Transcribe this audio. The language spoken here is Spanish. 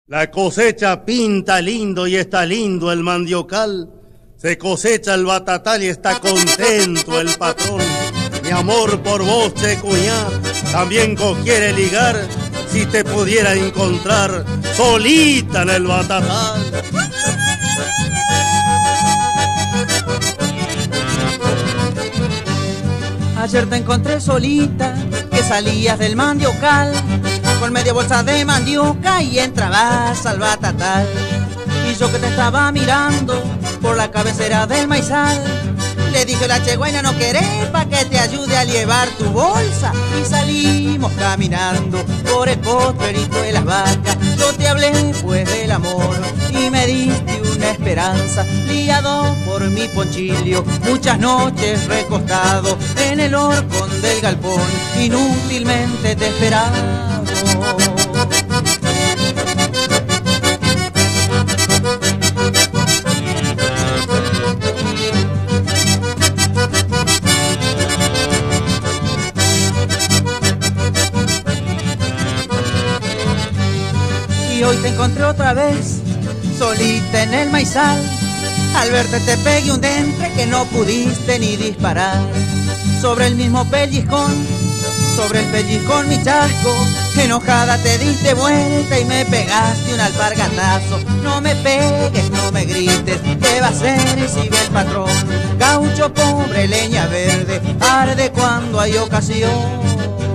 La cosecha pinta lindo y está lindo el mandiocal. Se cosecha el batatal y está contento el patrón. Mi amor por vos, che cuñá, también quiere ligar. Si te pudiera encontrar solita en el batatal. Ayer te encontré solita, que salías del mandiocal, con media bolsa de mandioca y entrabas al batatal. Y yo que te estaba mirando por la cabecera del maizal, le dije la cheguaina no querés pa' que te ayude a llevar tu bolsa. Y salimos caminando por el potrerito de las vacas. Yo te hablé pues del amor y me diste una esperanza. Liado por mi ponchillo, muchas noches recostado en el horcón del galpón, inútilmente te esperaba. Y hoy te encontré otra vez, solita en el maizal. Al verte te pegué un dentre que no pudiste ni disparar. Sobre el mismo pellizcón, sobre el pellizcón mi chasco, enojada te diste vuelta y me pegaste un alpargatazo. No me pegues, no me grites, ¿qué va a hacer si ve el patrón? Gaucho pobre, leña verde, arde cuando hay ocasión.